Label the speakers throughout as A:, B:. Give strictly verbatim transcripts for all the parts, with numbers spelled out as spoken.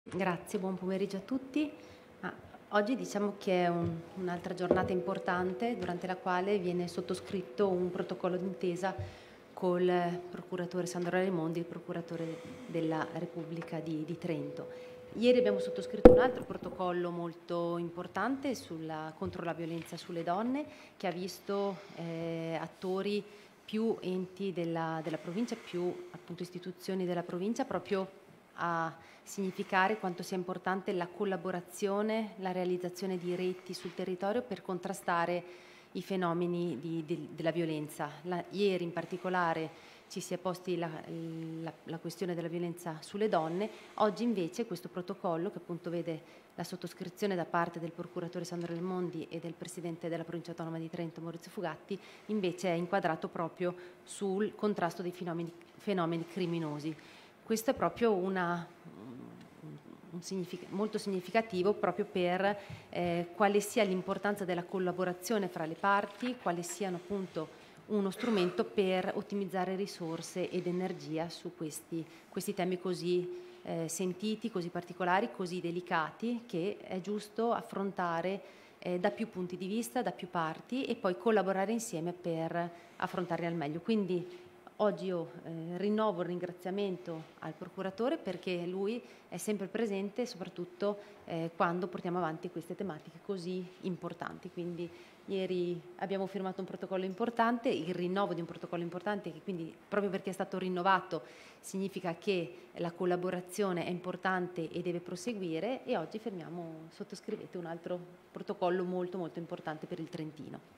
A: Grazie, buon pomeriggio a tutti. Ah, oggi diciamo che è un- un'altra giornata importante durante la quale viene sottoscritto un protocollo d'intesa col procuratore Sandro Raimondi, il procuratore della Repubblica di, di Trento. Ieri abbiamo sottoscritto un altro protocollo molto importante sulla- contro la violenza sulle donne, che ha visto eh, attori più enti della, della provincia, più appunto istituzioni della provincia, proprio a significare quanto sia importante la collaborazione, la realizzazione di reti sul territorio per contrastare i fenomeni di, di, della violenza. La, ieri in particolare ci si è posti la, la, la questione della violenza sulle donne, oggi invece questo protocollo, che appunto vede la sottoscrizione da parte del procuratore Sandro Raimondi e del presidente della provincia autonoma di Trento Maurizio Fugatti, invece è inquadrato proprio sul contrasto dei fenomeni, fenomeni criminosi. Questo è proprio una, un signific- molto significativo proprio per eh, quale sia l'importanza della collaborazione fra le parti, quale siano appunto uno strumento per ottimizzare risorse ed energia su questi, questi temi così eh, sentiti, così particolari, così delicati, che è giusto affrontare eh, da più punti di vista, da più parti e poi collaborare insieme per affrontarli al meglio. Quindi oggi io eh, rinnovo il ringraziamento al procuratore perché lui è sempre presente, soprattutto eh, quando portiamo avanti queste tematiche così importanti. Quindi ieri abbiamo firmato un protocollo importante, il rinnovo di un protocollo importante che quindi proprio perché è stato rinnovato significa che la collaborazione è importante e deve proseguire e oggi firmiamo, sottoscrivete un altro protocollo molto molto importante per il Trentino.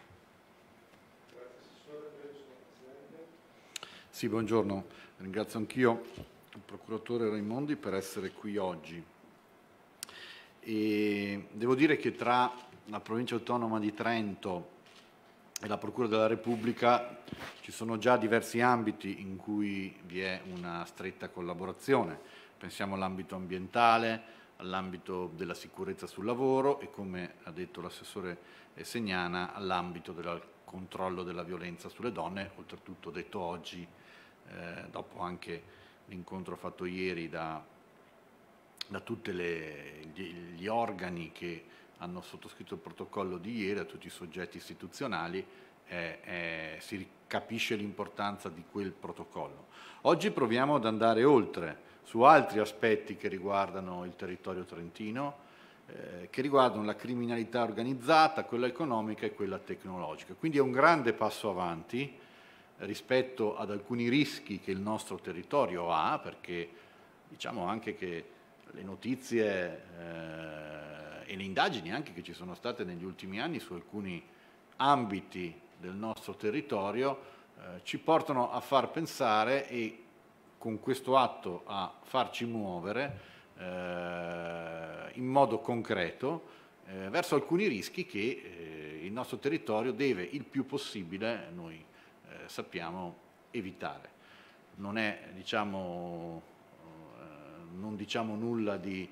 B: Sì, buongiorno. Ringrazio anch'io il procuratore Raimondi per essere qui oggi. E devo dire che tra la provincia autonoma di Trento e la Procura della Repubblica ci sono già diversi ambiti in cui vi è una stretta collaborazione. Pensiamo all'ambito ambientale, all'ambito della sicurezza sul lavoro e, come ha detto l'assessore Segnana, all'ambito del controllo della violenza sulle donne, oltretutto detto oggi, eh, dopo anche l'incontro fatto ieri da, da tutti gli, gli organi che hanno sottoscritto il protocollo di ieri, a tutti i soggetti istituzionali, eh, eh, si capisce l'importanza di quel protocollo. Oggi proviamo ad andare oltre su altri aspetti che riguardano il territorio trentino, eh, che riguardano la criminalità organizzata, quella economica e quella tecnologica. Quindi è un grande passo avanti rispetto ad alcuni rischi che il nostro territorio ha, perché diciamo anche che le notizie eh, e le indagini anche che ci sono state negli ultimi anni su alcuni ambiti del nostro territorio eh, ci portano a far pensare e con questo atto a farci muovere eh, in modo concreto eh, verso alcuni rischi che eh, il nostro territorio deve il più possibile, noi eh, sappiamo, evitare. Non è, diciamo, eh, non diciamo nulla di,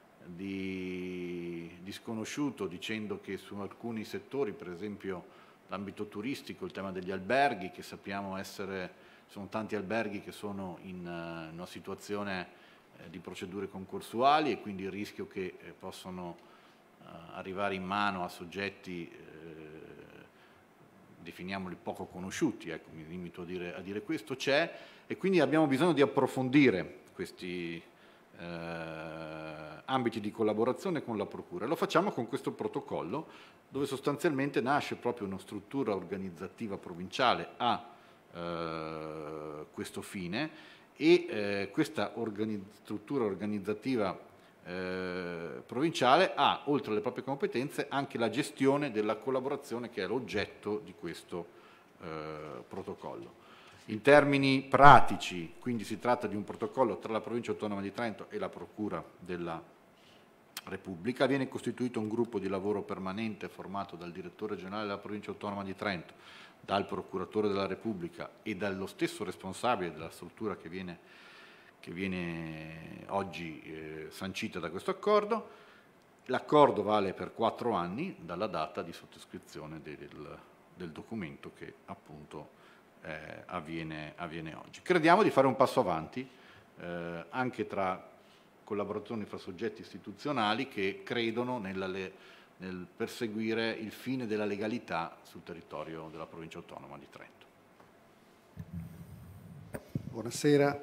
B: di, di sconosciuto dicendo che su alcuni settori, per esempio l'ambito turistico, il tema degli alberghi, che sappiamo essere, sono tanti alberghi che sono in uh, una situazione eh, di procedure concorsuali e quindi il rischio che eh, possono uh, arrivare in mano a soggetti, eh, definiamoli poco conosciuti, ecco, mi limito a dire, a dire questo, c'è e quindi abbiamo bisogno di approfondire questi eh, ambiti di collaborazione con la Procura. Lo facciamo con questo protocollo dove sostanzialmente nasce proprio una struttura organizzativa provinciale a eh, questo fine e eh, questa organi- struttura organizzativa eh, provinciale ha, oltre alle proprie competenze, anche la gestione della collaborazione che è l'oggetto di questo eh, protocollo. In termini pratici, quindi si tratta di un protocollo tra la Provincia Autonoma di Trento e la Procura della Repubblica. Viene costituito un gruppo di lavoro permanente formato dal direttore generale della Provincia Autonoma di Trento, dal Procuratore della Repubblica e dallo stesso responsabile della struttura che viene, che viene oggi eh, sancita da questo accordo. L'accordo vale per quattro anni dalla data di sottoscrizione del, del documento che appunto eh, avviene, avviene oggi. Crediamo di fare un passo avanti eh, anche tra collaborazione fra soggetti istituzionali che credono nella, nel perseguire il fine della legalità sul territorio della provincia autonoma di Trento.
C: Buonasera.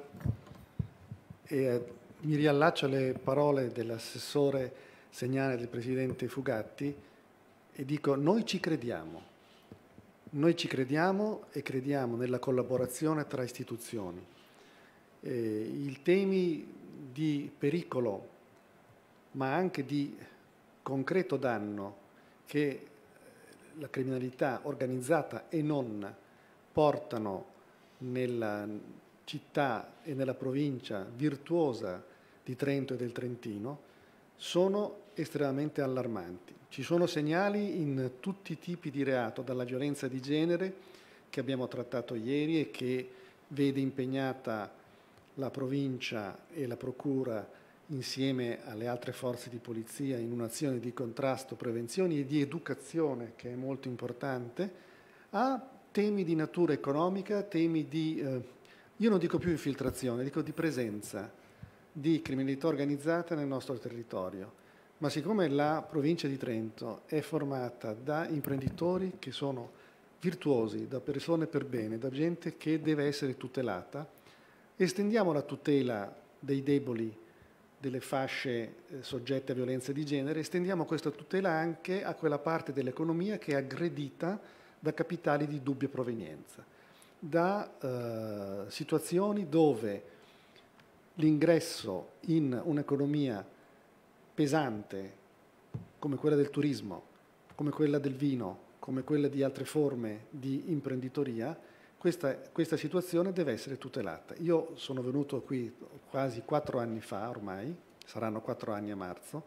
C: E, eh, mi riallaccio alle parole dell'assessore Segnane del Presidente Fugatti e dico: noi ci crediamo, noi ci crediamo e crediamo nella collaborazione tra istituzioni. Eh, I temi di pericolo, ma anche di concreto danno che la criminalità organizzata e non portano nella città e nella provincia virtuosa di Trento e del Trentino sono estremamente allarmanti. Ci sono segnali in tutti i tipi di reato, dalla violenza di genere che abbiamo trattato ieri e che vede impegnata la provincia e la procura insieme alle altre forze di polizia in un'azione di contrasto, prevenzione e di educazione che è molto importante, a temi di natura economica, temi di, eh, io non dico più infiltrazione, dico di presenza di criminalità organizzata nel nostro territorio. Ma siccome la provincia di Trento è formata da imprenditori che sono virtuosi, da persone per bene, da gente che deve essere tutelata, estendiamo la tutela dei deboli, delle fasce eh, soggette a violenza di genere, estendiamo questa tutela anche a quella parte dell'economia che è aggredita da capitali di dubbia provenienza, da eh, situazioni dove l'ingresso in un'economia pesante come quella del turismo, come quella del vino, come quella di altre forme di imprenditoria, questa, questa situazione deve essere tutelata. Io sono venuto qui quasi quattro anni fa ormai, saranno quattro anni a marzo,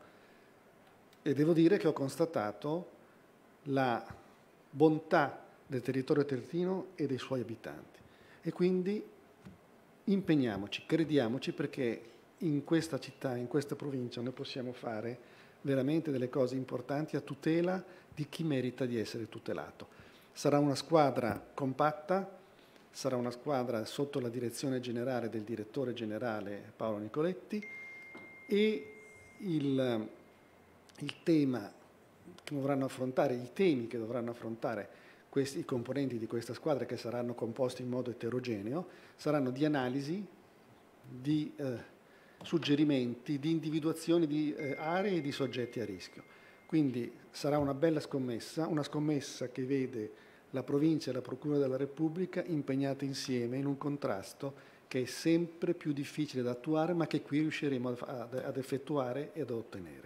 C: e devo dire che ho constatato la bontà del territorio trentino e dei suoi abitanti. E quindi impegniamoci, crediamoci, perché in questa città, in questa provincia, noi possiamo fare veramente delle cose importanti a tutela di chi merita di essere tutelato. Sarà una squadra compatta, sarà una squadra sotto la direzione generale del direttore generale Paolo Nicoletti, e il, il tema che dovranno affrontare, i temi che dovranno affrontare questi, i componenti di questa squadra, che saranno composti in modo eterogeneo, saranno di analisi, di eh, suggerimenti, di individuazione di eh, aree e di soggetti a rischio. Quindi sarà una bella scommessa, una scommessa che vede la provincia e la Procura della Repubblica impegnate insieme in un contrasto che è sempre più difficile da attuare, ma che qui riusciremo ad, ad effettuare e ad ottenere.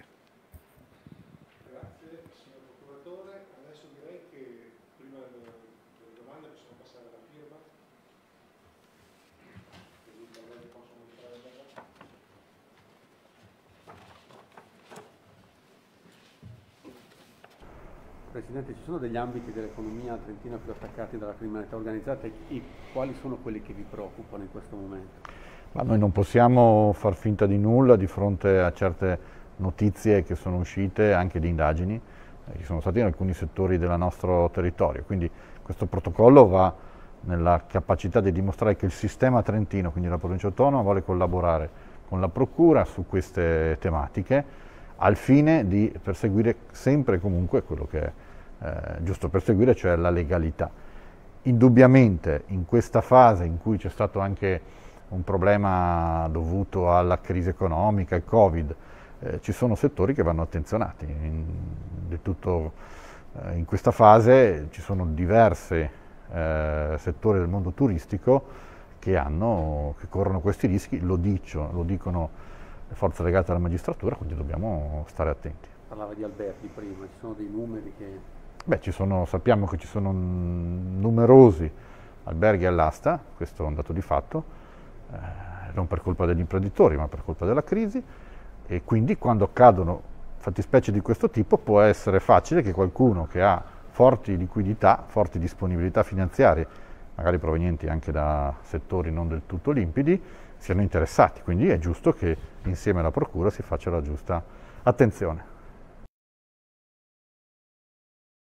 D: Grazie, signor Procuratore. Adesso direi che prima delle domande possiamo passare alla firma. Così i colleghi possono prendere.
E: Presidente, ci sono degli ambiti dell'economia trentina più attaccati dalla criminalità organizzata e quali sono quelli che vi preoccupano in questo momento?
B: Ma noi non possiamo far finta di nulla di fronte a certe notizie che sono uscite, anche di indagini, eh, che sono state in alcuni settori del nostro territorio. Quindi questo protocollo va nella capacità di dimostrare che il sistema trentino, quindi la provincia autonoma, vuole collaborare con la Procura su queste tematiche, al fine di perseguire sempre e comunque quello che è eh, giusto perseguire, cioè la legalità. Indubbiamente in questa fase in cui c'è stato anche un problema dovuto alla crisi economica, il Covid, eh, ci sono settori che vanno attenzionati. In, di tutto, eh, in questa fase ci sono diversi eh, settori del mondo turistico che, hanno, che corrono questi rischi, lo, dicio, lo dicono le forze legate alla magistratura, quindi dobbiamo stare attenti.
E: Parlava di alberghi prima, ci sono dei numeri che...
B: Beh, ci sono, sappiamo che ci sono numerosi alberghi all'asta, questo è un dato di fatto, eh, non per colpa degli imprenditori ma per colpa della crisi, e quindi quando accadono fattispecie di questo tipo può essere facile che qualcuno che ha forti liquidità, forti disponibilità finanziarie, magari provenienti anche da settori non del tutto limpidi, siano interessati, quindi è giusto che insieme alla Procura si faccia la giusta attenzione.